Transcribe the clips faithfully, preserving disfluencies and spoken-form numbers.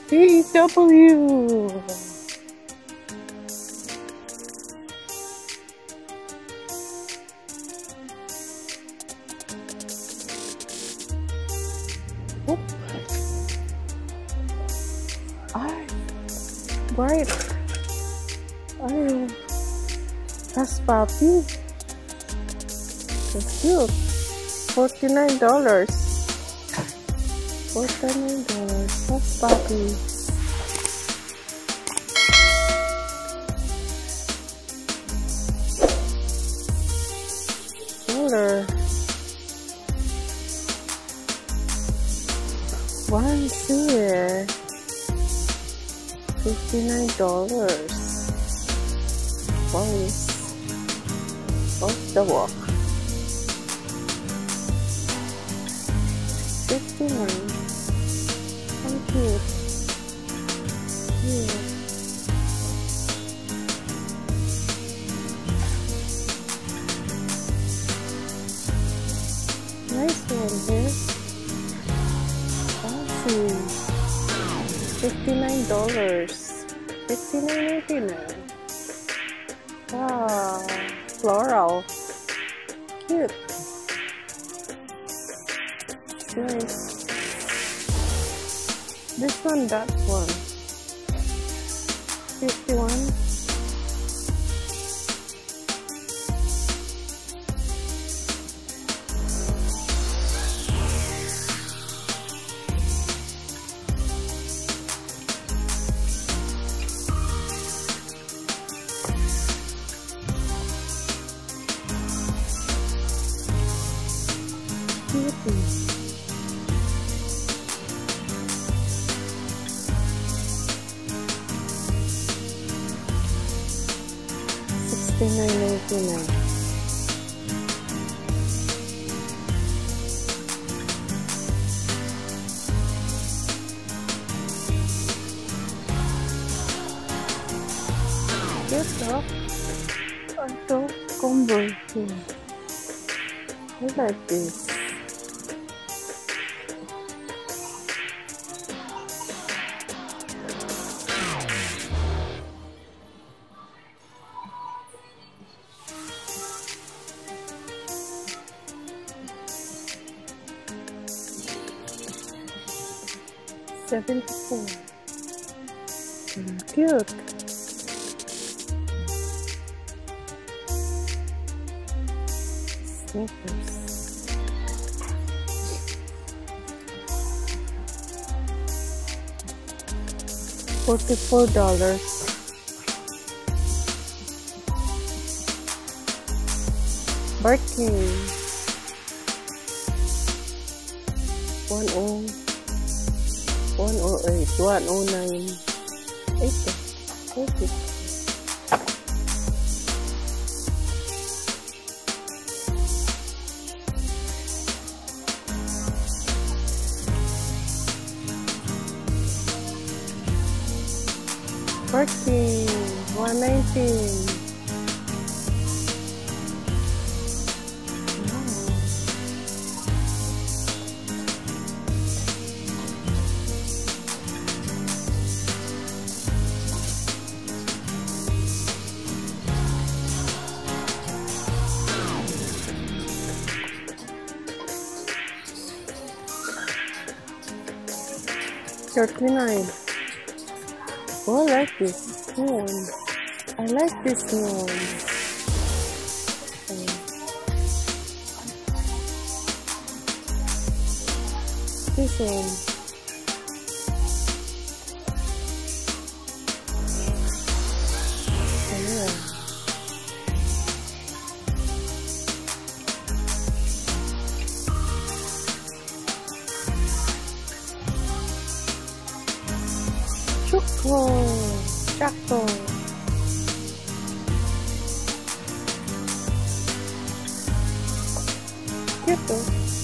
B W. Oop. Ay, bright. Ay, that's puppy. That's cute. Forty-nine dollars. Forty-nine dollars. That's puppy. Dollar. One here. Fifty-nine dollars. One is off the walk. Fifty-nine. Thank you. Yeah. Nice one here. Fancy. Fifty-nine dollars. Fifty-nine ninety-nine. Wow, floral. Cute. Nice. This one, that one. Fifty-one. Sixty-nine ninety-nine. Ito, ito, combo. I like this. Seventy-four. Mm, cute. Snickers. Forty-four dollars. Birkin. One oh. one oh eight, one oh nine, eighty, eighty. Birkin, one nineteen. Thirty-nine. Oh, I like this new one. I like this new one. Okay. This one. Yeah. Choco, choco. Cute.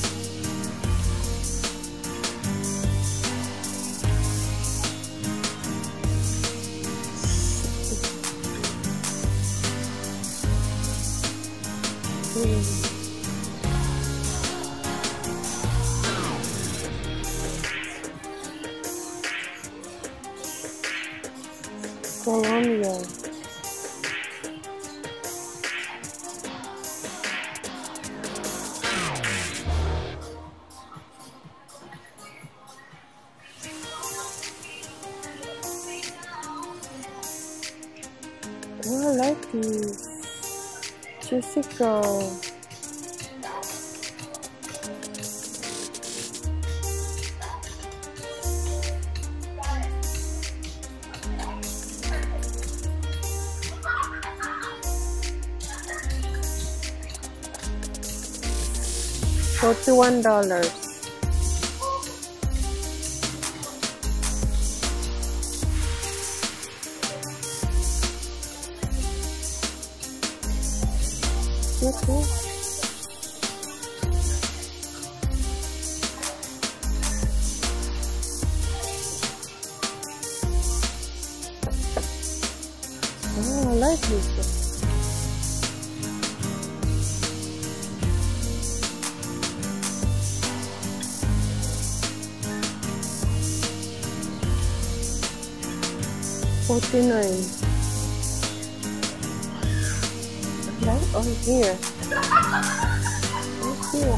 Mm. Colombia. Oh, I like this. Jessica. Forty-one dollars. Okay. Oh, I like this one. Forty-nine. Right on here. Right here.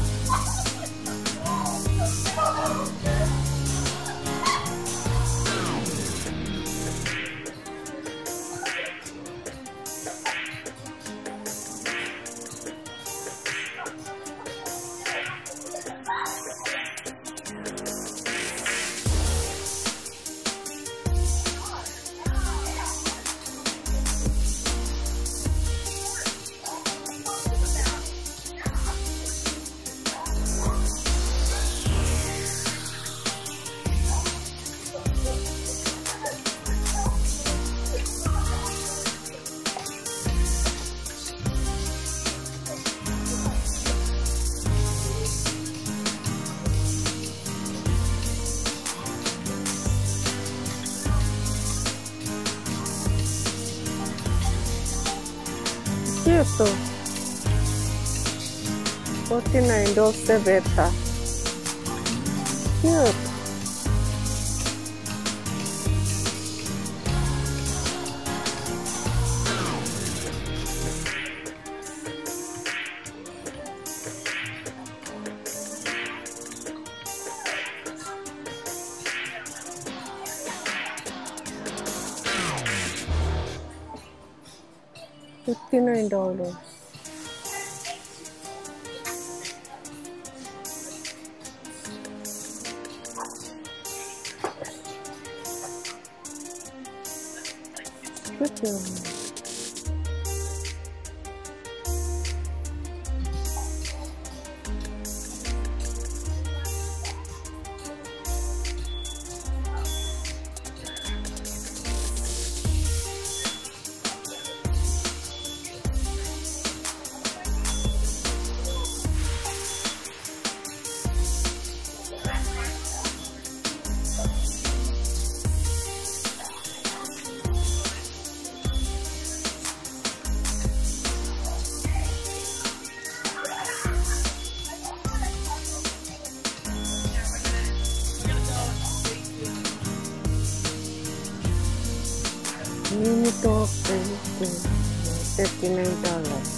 Cute. Forty-nine Dolce Vita. Cute. Fifty-nine dollars. Good one. Mini top thirty-nine dollars.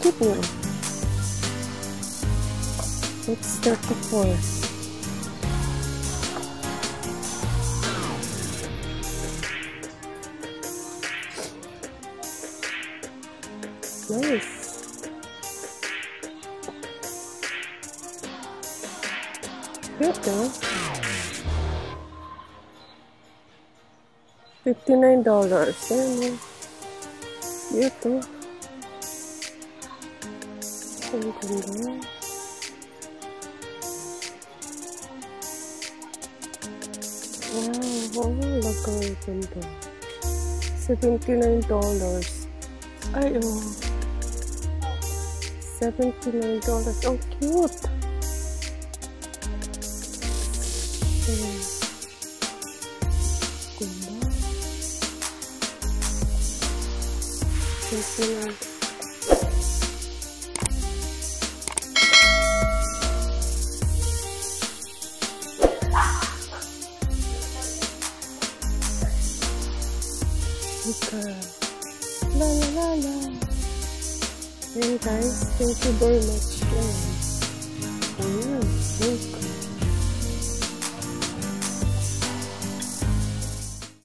Keep me. It's thirty-four. Nice. Good though. Fifty-nine dollars. Ayan. Ito. Ang ganda. Wow, oh, lagay ganda. Seventy-nine dollars. Ay, oh. Seventy-nine dollars. Oh, cute. Hmm. Ganda. Seventy-nine. Okay. La la la la. And guys, thank you very much. Ayan. Ayan.